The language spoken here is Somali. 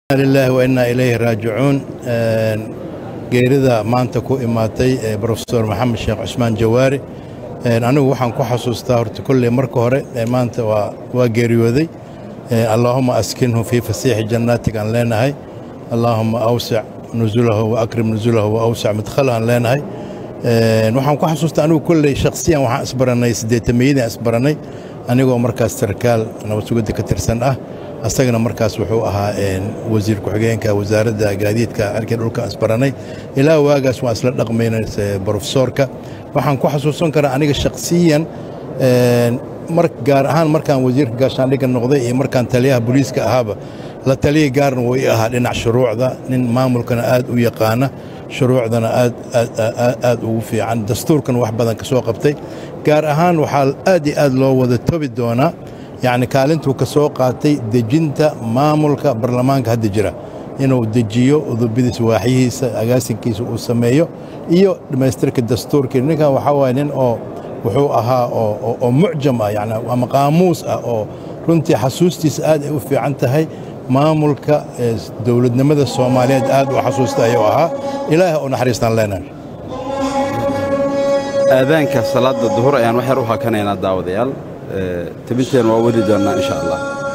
لله وإنا إليه راجعون. geerida maanta ku imaatay Professor Maxamed Sheekh Cusmaan Jawaari anigu waxaan ku xasuustaa horta kulli marka hore maanta waa geeriyooday. Allahumma askinhu fi fasiih jannatika an leenahay. Allahumma awsi' nuzulahu wa akrim nuzulahu wa awsi' madkhalahu an leenahay. waxaan ku xasuustaa anigu kulli shakhsiyan waxaan isbaranay 800 isbaranay anigoo markaas sarkaal nabad sugidda ka tirsan ah. asagana markaas wuxuu ahaa wasiir ku-xigeenka wasaaradda gaadiidka arkay dhulka asbaranay ilaa waagaas waa isla dhaqmaynay professorka. waxaan ku xasuusan karaa aniga shakhsiyan gaar ahaan markaan wasiirka gaashaandhigga noqday iyo markaan taliyaha booliiska ahaaba la taliya gaarna wuu ii ahaa dhinac shuruucda nin maamulkana aad u yaqaana shuruucdana aad ugu fiican dastuurkana wax badan ka soo qabtay. gaar ahaan waxaa aad iyo aad loo wada tobi doonaa يعني كالنتو كسو قاتي دجنتا مامولكا برلمانكا هدا جرا إنو دجيو وضبيدس واحيهيس أغاسنكيس وسميو إيو دمايسترك الدستور كيرنكا وحوانين أو وحو أها أو معجمة يعني ومقاموس أو رنتي حسوستيس آد وفي عنتهي مامولكا دولدنا مدى الصوماليات آد وحسوستا أيوها إلهي ونحريستان لنا آذانك صلاة الظهر يعني وحي روحا كان يناداو ديال تبنتين وولدنا إن شاء الله.